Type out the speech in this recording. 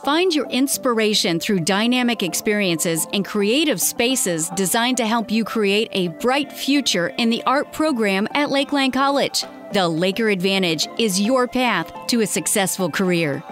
Find your inspiration through dynamic experiences and creative spaces designed to help you create a bright future in the art program at Lakeland College. The Laker Advantage is your path to a successful career.